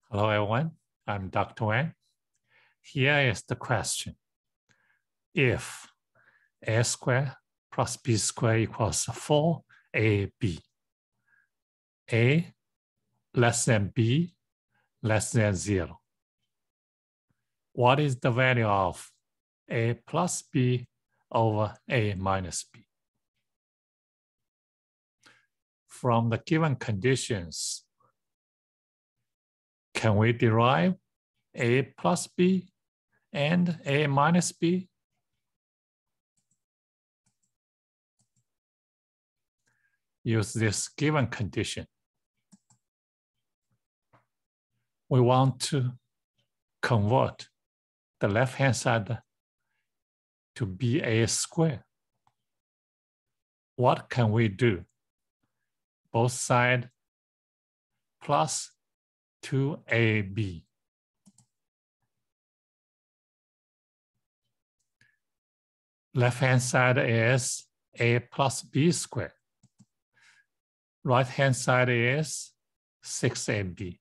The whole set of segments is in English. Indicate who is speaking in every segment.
Speaker 1: Hello, everyone. I'm Dr. Wang. Here is the question. If a squared plus b squared equals 4ab, a less than b less than 0, what is the value of a plus b over a minus b? From the given conditions, can we derive a plus b and a minus b? Use this given condition. We want to convert the left-hand side to be a square. What can we do? Both sides plus 2ab. Left-hand side is a plus b squared. Right-hand side is 6ab.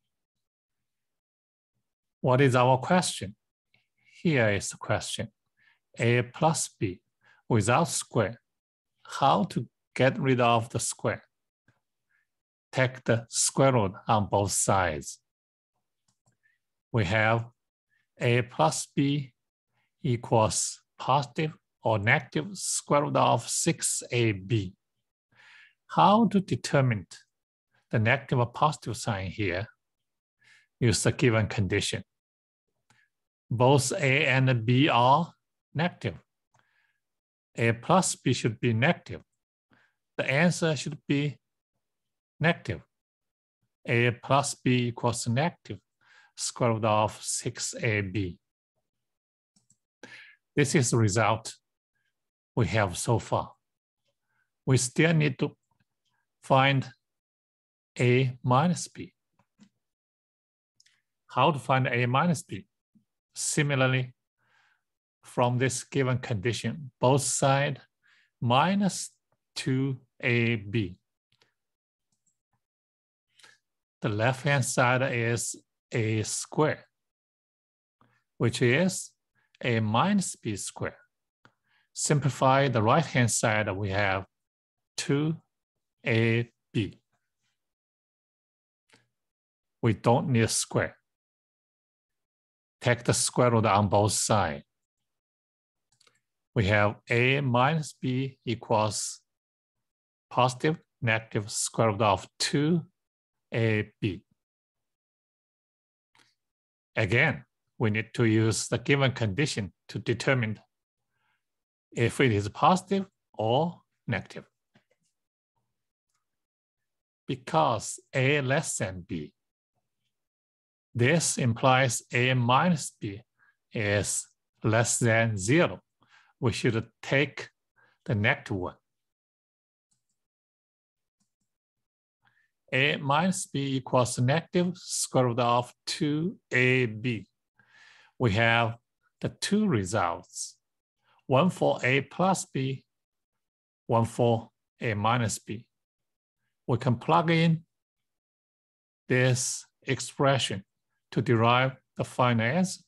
Speaker 1: What is our question? Here is the question. A plus b without square. How to get rid of the square? Take the square root on both sides. We have a plus b equals positive or negative square root of 6ab. How to determine the negative or positive sign here? Use the given condition. Both a and b are negative. A plus b should be negative. The answer should be negative. A plus b equals negative square root of 6ab. This is the result we have so far. We still need to find a minus b. How to find a minus b? Similarly, from this given condition, both sides minus 2ab. The left-hand side is a square, which is a minus b squared. Simplify the right-hand side, we have 2ab. We don't need a square. Take the square root on both sides. We have a minus b equals positive, negative square root of 2ab. Again, we need to use the given condition to determine if it is positive or negative. Because a less than b, this implies a minus b is less than 0. We should take the negative one. A minus b equals negative square root of 2ab. We have the two results, one for a plus b, one for a minus b. We can plug in this expression to derive the final answer.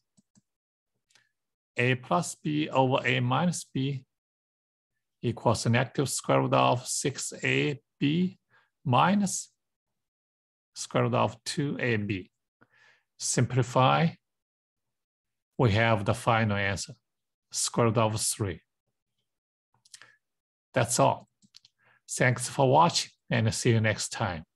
Speaker 1: A plus b over a minus b equals a negative square root of 6ab minus square root of 2ab. Simplify, we have the final answer, square root of 3. That's all. Thanks for watching and see you next time.